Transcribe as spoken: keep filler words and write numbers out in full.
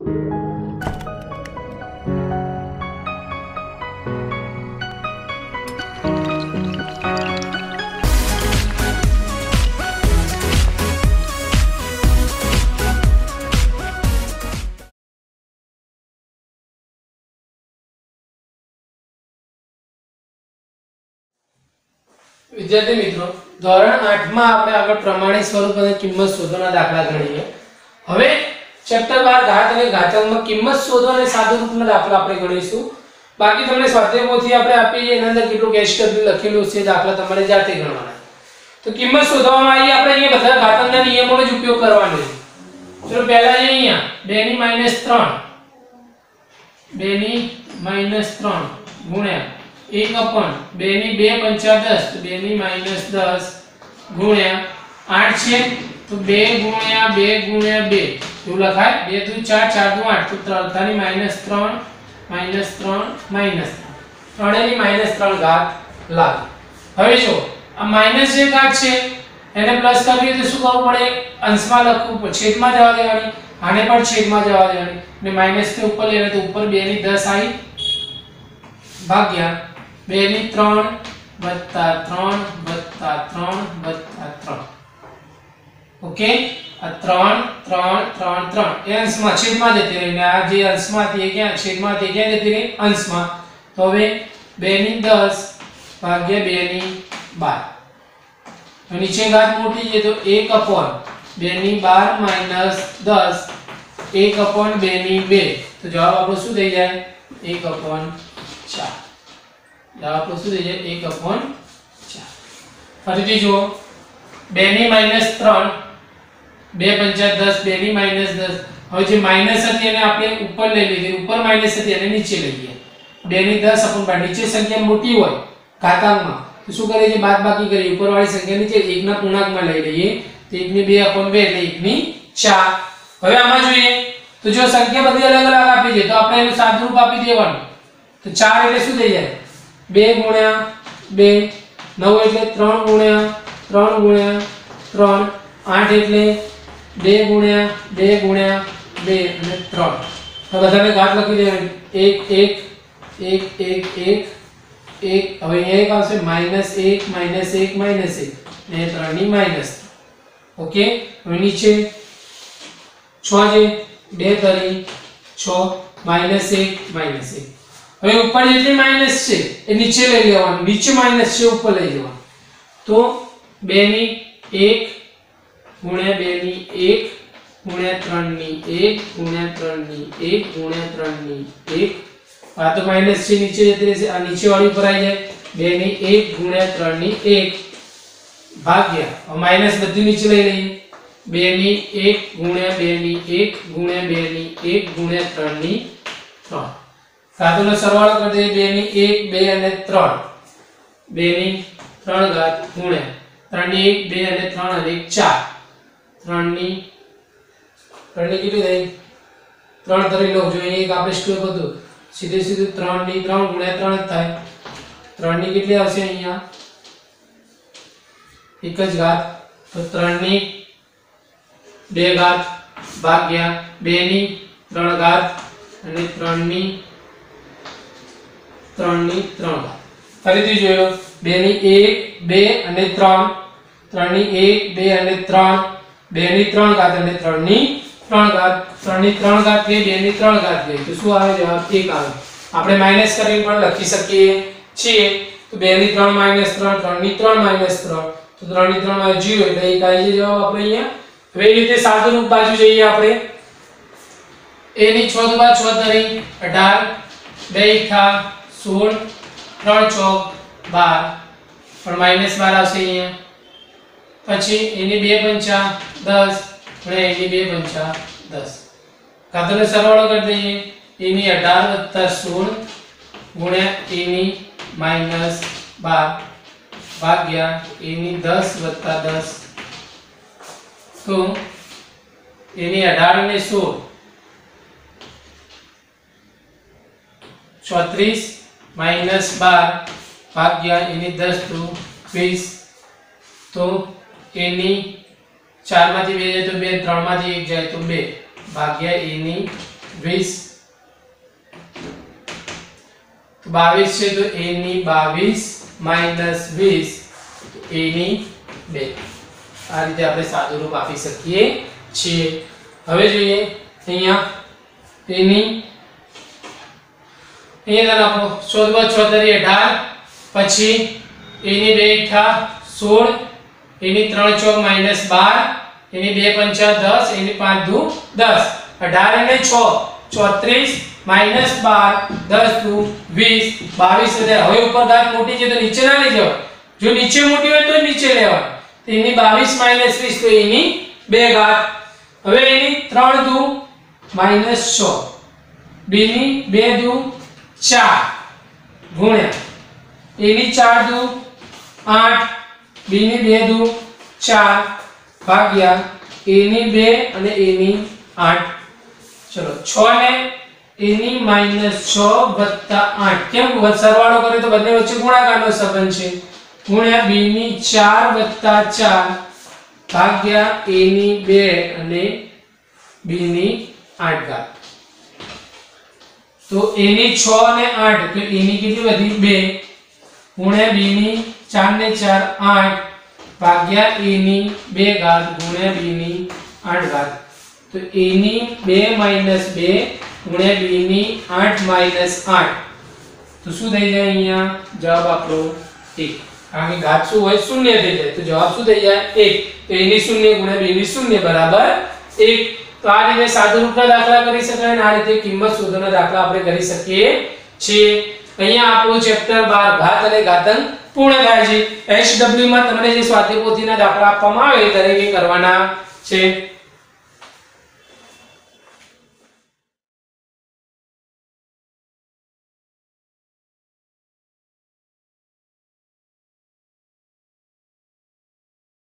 विद्यार्थी मित्रों, ધોરણ આઠ માં આપણે આગળ પ્રમાણિત સ્વરૂપ અને કિંમત શોધવાના દાખલા ગણીએ। હવે ચેપ્ટર બાર ઘાત અને ઘાતાંકમાં કિંમત શોધવા અને સાદું રૂપના દાખલા આપણે ગણીશું। બાકી તમને સ્વાધ્યાય પોથી આપણે આપી એના અંદર કેટલું કેશ કરી લખેલું છે દાખલા તમારે જાતે ગણવાના। તો કિંમત શોધવામાં આવી આપણે અહીંયા બધા ઘાતાંકના નિયમોનો જ ઉપયોગ કરવાનો છે। ચલો પહેલા અહીંયા બે ની માઈનસ ત્રણ બે ની માઈનસ ત્રણ ગુણ્યા एक अपन બે ની બે પંચા દસ तो બે ની માઈનસ દસ ગુણ્યા આઠ છે તો બે ગુણ્યા બે ગુણ્યા બે એવું લખાય બે દુ ચાર ચાર દુ આઠ તો ત્રણ ની માઈનસ ત્રણ માઈનસ ત્રણ માઈનસ ત્રણ ની માઈનસ ત્રણ ઘાત લાગે। હવે જો આ માઈનસ જે ઘાત છે એને પ્લસ કરવી તો શું કરવું પડે અંશમાં લખવું છેદમાં જવા દેવાની આને પણ છેદમાં જવા દેવાની ને માઈનસ ને ઉપર લેને તો ઉપર બે ની દસ આવી ભાગ્યા બે ની ત્રણ વત્તા ત્રણ વત્તા ત્રણ વત્તા ત્રણ ઓકે આ ત્રણ ત્રણ ત્રણ ત્રણ એ અંશમાં છેદમાં જતી રહી ને આ જે અંશમાં હતી ક્યાં છેદમાં હતી ક્યાં જતી રહી અંશમાં તો હવે બે ની દસ ભાગ્યા બે ની બાર તો નીચે ઘાત મોટી છે તો એક upon બે ની બાર માઈનસ દસ એક upon બે ની બે તો જવાબ આપણો શું થઈ જાય એક upon ચાર। जवाब आपको શું થઈ જાય એક upon ચાર। ફરીથી જુઓ બે ની માઈનસ ત્રણ બે પંચા દસ બે ની માઈનસ દસ હવે જે માઈનસ હતી એને આપણે ઉપર લઈ લીધી ઉપર માઈનસ હતી એને નીચે લઈ ગયા બે ની દસ upon બાર નીચે સંખ્યા મોટી હોય ઘાતાંકમાં તો શું કરીએ છે બાદબાકી કરીએ ઉપરવાળી સંખ્યા નીચે એક ના પૂર્ણાંકમાં લઈ લઈએ તો એક ની બે upon બે એટલે એક ની ચાર। હવે આમાં જોઈએ તો જો સંખ્યા બધી અલગ અલગ આપી છે તો આપણે એનું સાદુરૂપ આપી દેવાનું તો ચાર એટલે શું થઈ જાય બે ગુણ્યા બે નવ એટલે ત્રણ ગુણ્યા ત્રણ ગુણ્યા ત્રણ આઠ એટલે બે ગુણ્યા બે ગુણ્યા બે અને ત્રણ તો બધાને ઘાત લખી દેવાની એક એક એક એક એક એક હવે અહીંયા એક આવશે માઈનસ એક માઈનસ એક માઈનસ એક ને ત્રણ ની માઈનસ ઓકે હવે નીચે છ છે બે તરી છ માઈનસ એક માઈનસ એક હવે ઉપર જેટલી માઈનસ છે એ નીચે લઈ લેવાનું નીચે માઈનસ છે ઉપર લઈ જવાનું તો બે ની એક ગુણ્યા બે ની એક ગુણ્યા ત્રણ ની એક ગુણ્યા ત્રણ ની એક ગુણ્યા ત્રણ ની એક આ તો માઈનસ છે નીચે જતી રહેશે આ નીચે વાળી ઉપર આવી જાય બે ની એક ગુણ્યા ત્રણ ની એક ભાગ્યા માઈનસ બધી નીચે લઈ લઈએ બે ની એક ગુણ્યા બે ની એક ગુણ્યા બે ની એક ગુણ્યા ત્રણ ની ત્રણ સાતોનો સરવાળો કરી દઈએ બે ની એક બે અને ત્રણ બે ની ત્રણ ઘાત ગુણ્યા ત્રણ ની એક બે અને ત્રણ અને એક ચાર ત્રણ ની ત્રણ ની કેટલી થઈ ત્રણ ધરી લો જો એક આપણે સ્ક્વેર બધું સીધે સીધું ત્રણ ની ત્રણ ગુણ્યા ત્રણ જ થાય ત્રણ ની કેટલી આવશે અહીંયા એક જ ઘાત તો ત્રણ ની બે ઘાત ભાગ્યા બે ની ત્રણ ઘાત અને ત્રણ ની ત્રણ ની ત્રણ ઘાત ફરીથી જોયો બે ની એક બે અને ત્રણ ત્રણ ની એક બે અને ત્રણ બે ની ત્રણ ઘાત અને ત્રણ ની ત્રણ ઘાત ત્રણ ની ત્રણ ઘાત ગઈ બે ની ત્રણ ઘાત ગઈ તો શું આવે જવાબ એક આવે। આપણે માઈનસ કરીને પણ લખી શકીએ છીએ તો બે ની ત્રણ માઈનસ ત્રણ ત્રણ ની ત્રણ માઈનસ ત્રણ તો ત્રણ ની ત્રણ માં ઝીરો એટલે એક આવી જાય જવાબ આપણે અહીંયા। હવે એ રીતે સાદુરૂપ બાજુ જઈએ આપણે a ની છ દુ છ તરી અઢાર બે એકા સોળ ત્રણ ચોક બાર પણ માઈનસ બાર આવશે અહીંયા પછી a ની બે પંચા દસ અને a ની બે પંચા દસ ઘાતોનો સરવાળો કરી દઈએ a ની અઢાર વત્તા સોળ ગુણ્યા a ની માઈનસ બાર ભાગ્યા a ની દસ વત્તા દસ તો a ની અઢાર અને સોળ ચોત્રીસ माइनस बार भाग्या एनी दस टू वीस तो एनी चार मांथी बे जाए तो बे त्रण मांथी एक जाए तो बे भाग्या एनी વીસ તો બાવીસ છે તો a ની બાવીસ માઈનસ વીસ a ની બે આ રીતે આપણે સાદું રૂપ આપી શકીએ છીએ હવે જોઈએ અહીંયા a ની અહીંયા લખો ચૌદ ચોતરી અઢાર પછી a ની બે અઠ્ઠા સોળ a ની ત્રણ ચોક માઈનસ બાર a ની બે પંચા દસ a ની પાંચ દુ દસ અઢાર અને છ ચોત્રીસ માઈનસ બાર દસ દુ વીસ બાવીસ એટલે હવે ઉપર ઘાત મોટી છે તો નીચે ના લઈ જવાય જો નીચે મોટી હોય તો નીચે લેવાય તો એની બાવીસ માઈનસ વીસ તો એની બે ઘાત હવે એની ત્રણ દુ માઈનસ છ b ની બે દુ ચાર ગુણ્યા એની ચાર દુ આઠ b ની બે દુ ચાર ભાગ્યા a ની બે અને a ની આઠ ચલો છ ને a ની માઈનસ છ વત્તા આઠ કેમ સરવાળો કરે તો બંને વચ્ચે ગુણાકારનો સંબંધ છે ગુણ્યા b ની ચાર વત્તા ચાર ભાગ્યા a ની બે અને b ની આઠ ઘાત તો a ની છ અને આઠ તો a ની કેટલી વધી બે ગુણ્યા b ની ચાર ને ચાર આઠ ભાગ્યા a ની બે ઘાત ગુણ્યા b ની આઠ ઘાત તો a ની બે માઈનસ બે ગુણ્યા b ની આઠ માઈનસ આઠ તો શું થઈ જાય અહીંયા જવાબ આપણો એક કારણ કે ઘાત શું હોય શૂન્ય થઈ જાય તો જવાબ શું થઈ જાય એક તો a ની શૂન્ય ગુણ્યા b ની શૂન્ય બરાબર એક તો આ રીતે સાદું રૂપના દાખલા કરી શકાય અને આ રીતે કિંમત શોધવાના દાખલા આપણે કરી શકીએ છીએ અહીંયા આપણું ચેપ્ટર બાર ઘાત અને ઘાતાંક પૂર્ણ થાય છે એચ ડબલ્યુ માં તમને જે સ્વાધ્યાય પોથીના દાખલા આપવામાં આવે દરેકે કરવાના છે।